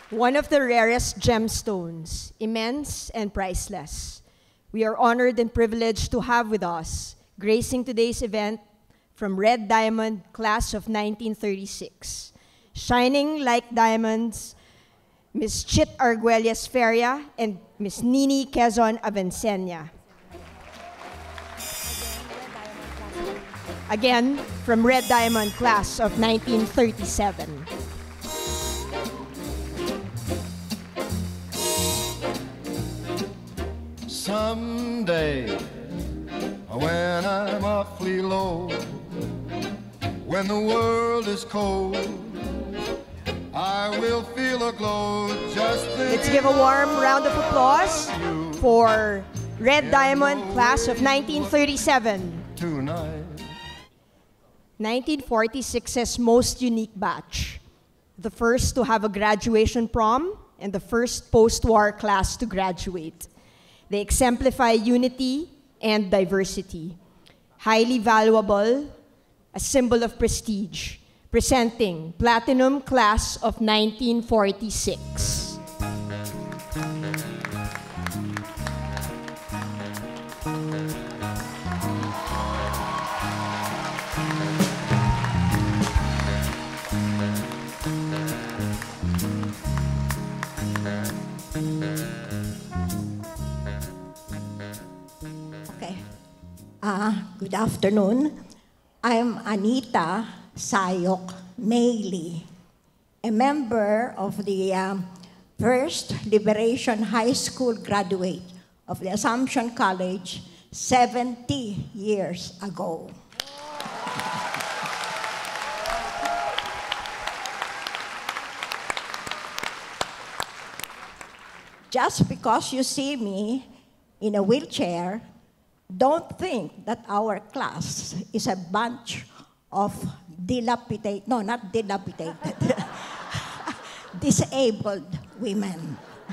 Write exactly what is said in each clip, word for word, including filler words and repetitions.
one of the rarest gemstones, immense and priceless. We are honored and privileged to have with us, gracing today's event, from Red Diamond, class of nineteen thirty-six. Shining like diamonds, Miz Chit Arguelles Feria and Miz Nini Quezon Avencena. Again, from Red Diamond, class of nineteen thirty-seven. Someday, when I'm awfully low, when the world is cold, I will feel a glow just Let's give a warm round of applause for Red Diamond, class of nineteen thirty-seven. Tonight. nineteen forty-six's most unique batch. The first to have a graduation prom and the first post-war class to graduate. They exemplify unity and diversity. Highly valuable, a symbol of prestige. Presenting Platinum Class of nineteen forty-six. Uh, good afternoon. I'm Anita Sayok Mayley, a member of the um, First Liberation High School graduate of the Assumption College seventy years ago. Just because you see me in a wheelchair, don't think that our class is a bunch of dilapidated, no, not dilapidated, disabled women.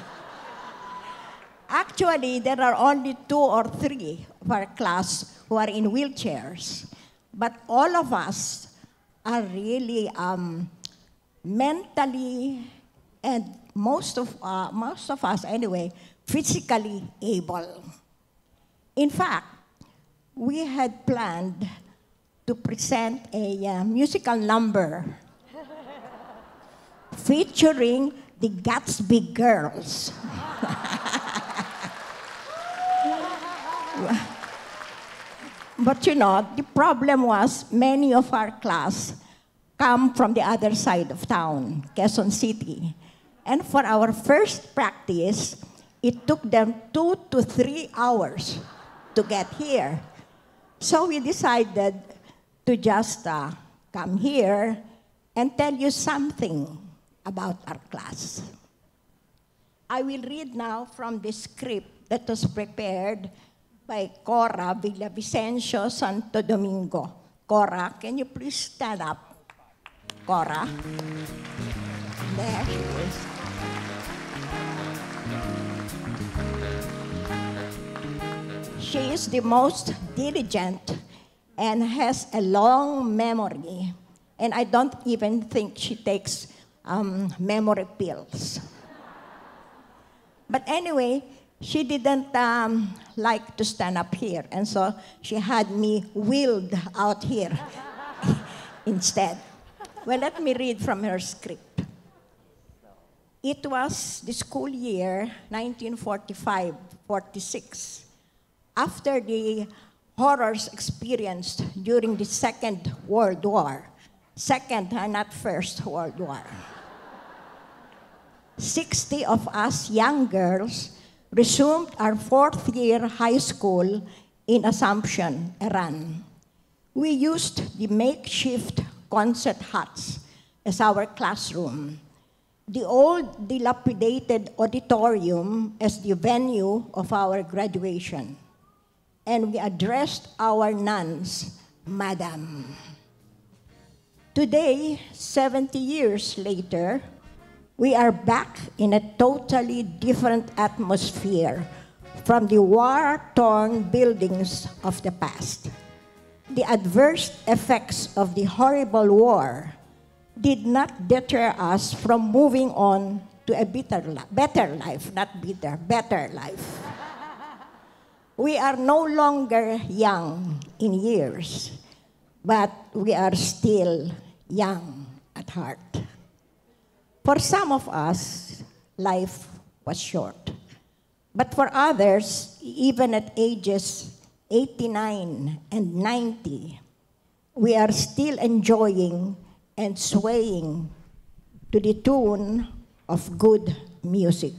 Actually, there are only two or three of our class who are in wheelchairs, but all of us are really um, mentally, and most of, uh, most of us anyway, physically able. In fact, we had planned to present a uh, musical number featuring the Gatsby Girls. But you know, the problem was many of our class come from the other side of town, Quezon City. And for our first practice, it took them two to three hours to get here. So we decided to just uh, come here and tell you something about our class. I will read now from the script that was prepared by Cora Villavicencio Santo Domingo. Cora, can you please stand up? Cora. There she is. She is the most diligent and has a long memory. And I don't even think she takes um, memory pills. But anyway, she didn't um, like to stand up here. And so she had me wheeled out here instead. Well, let me read from her script. It was the school year nineteen forty-five forty-six. After the horrors experienced during the Second World War, Second and not First World War, sixty of us young girls resumed our fourth year high school in Assumption, Iran. We used the makeshift concert huts as our classroom, the old dilapidated auditorium as the venue of our graduation. And we addressed our nuns, Madam. Today, seventy years later, we are back in a totally different atmosphere from the war-torn buildings of the past. The adverse effects of the horrible war did not deter us from moving on to a better, li- better life, not bitter, better life. We are no longer young in years, but we are still young at heart. For some of us, life was short. But for others, even at ages eighty-nine and ninety, we are still enjoying and swaying to the tune of good music.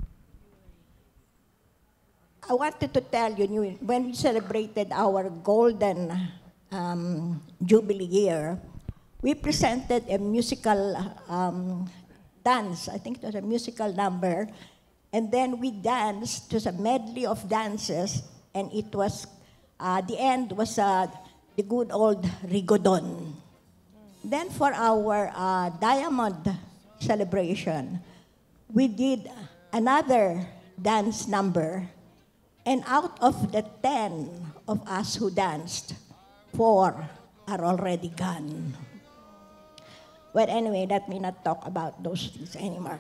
I wanted to tell you, when we celebrated our golden um, Jubilee year, we presented a musical um, dance. I think it was a musical number. And then we danced to a medley of dances, and it was, uh, the end was uh, the good old Rigodon. Then for our uh, Diamond celebration, we did another dance number. And out of the ten of us who danced, four are already gone. But anyway, let me not talk about those things anymore.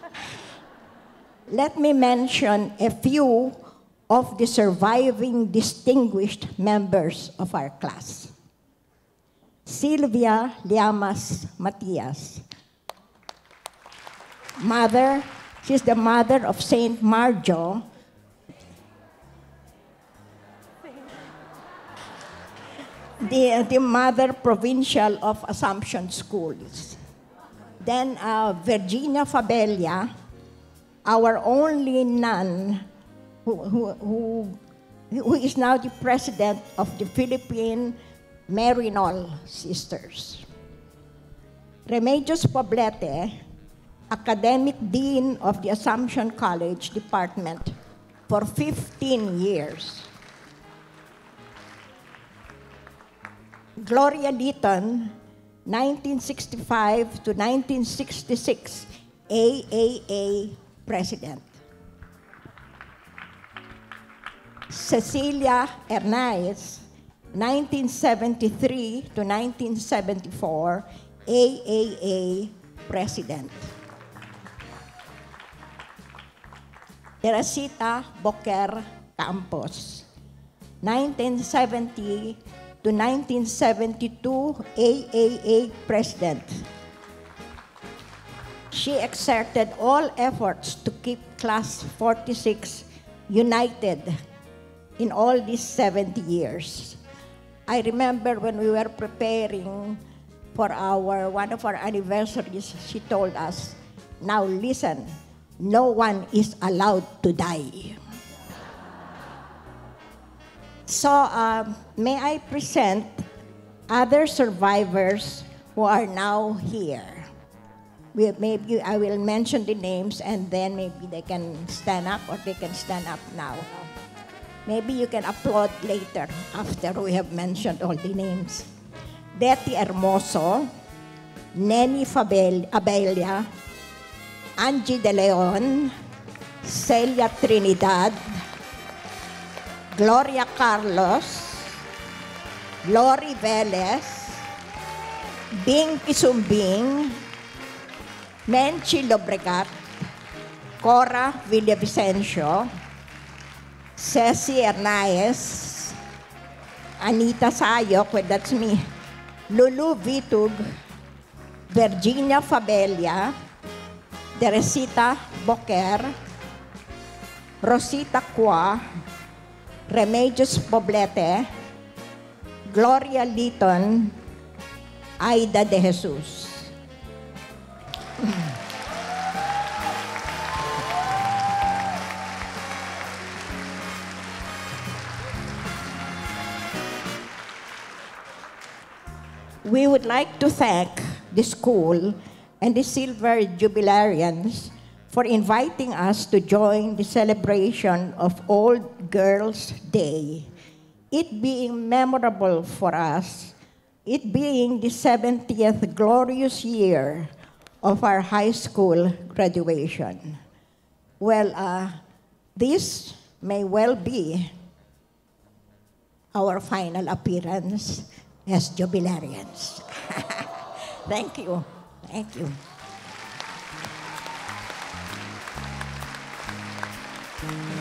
Let me mention a few of the surviving distinguished members of our class. Sylvia Llamas Matias. Mother, she's the mother of Saint Marjo, The, the mother provincial of Assumption Schools. Then uh, Virginia Fabella, our only nun who, who, who, who is now the president of the Philippine Marinol Sisters. Remedios Poblete, academic dean of the Assumption College Department for fifteen years. Gloria Litton, nineteen sixty-five to nineteen sixty-six, A A A President. Cecilia Hernandez, nineteen seventy-three to nineteen seventy-four, A A A President. Teresita Boquer Campos, nineteen seventy to nineteen seventy-two, A A A President. She exerted all efforts to keep Class forty-six united in all these seventy years. I remember when we were preparing for our one of our anniversaries, she told us, "Now listen, no one is allowed to die." So uh, may I present other survivors who are now here. We, maybe I will mention the names, and then maybe they can stand up, or they can stand up now. Maybe you can applaud later after we have mentioned all the names. Betty Hermoso, Nenny Fabel, Abella, Angie De Leon, Celia Trinidad, Gloria Carlos, Lori Velez, Bing Isumbing, Menchi Lobregat, Cora Villavicencio, Ceci Hernandez, Anita Sayok, well, that's me, Lulu Vitug, Virginia Fabella, Teresita Boquer, Rosita Qua, Remedios Poblete, Gloria Litton, Aida De Jesus. We would like to thank the school and the Silver Jubilarians for inviting us to join the celebration of Old Girls' Day. It being memorable for us, it being the seventieth glorious year of our high school graduation. Well, uh, this may well be our final appearance as Jubilarians. Thank you. Thank you. you.